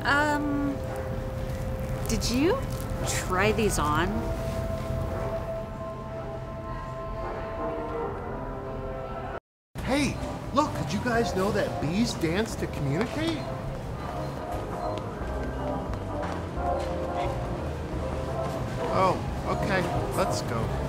Did you try these on? Hey, look, did you guys know that bees dance to communicate? Oh, okay, let's go.